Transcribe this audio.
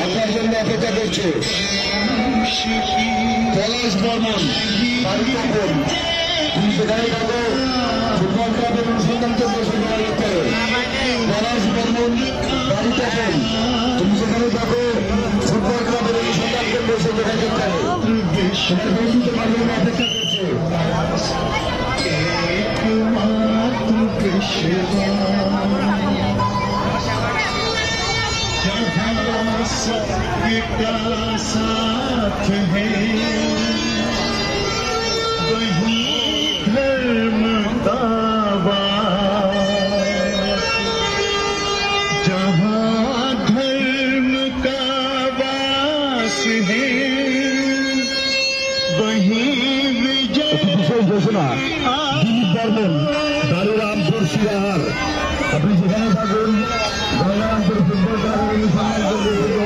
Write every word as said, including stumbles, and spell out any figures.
আপনার জন্য অপেক্ষা করছে। পলাশ বর্মন বাড়ি থাকুন, তুমি সেখানে থাকো। ফুটবল ক্লাবের অনুসন্ধান কেন্দ্র সেখানে করতে পলাশ বর্মন বাড়ি থাকুন, তুমি সেখানে থাকো। ফুটবল ক্লাবের অনুসন্ধান কেন্দ্র সেখানে করতে তোমার জন্য অপেক্ষা করছে। सबका साथ है वही धर्म का वास, जहाँ धर्म का वास है वही विजय। विशेष घोषणा दिलीप बर्मन गौरामपुर शिरार, अपनी सेখানে থাকুন। गौरामपुर फुटबॉल क्लब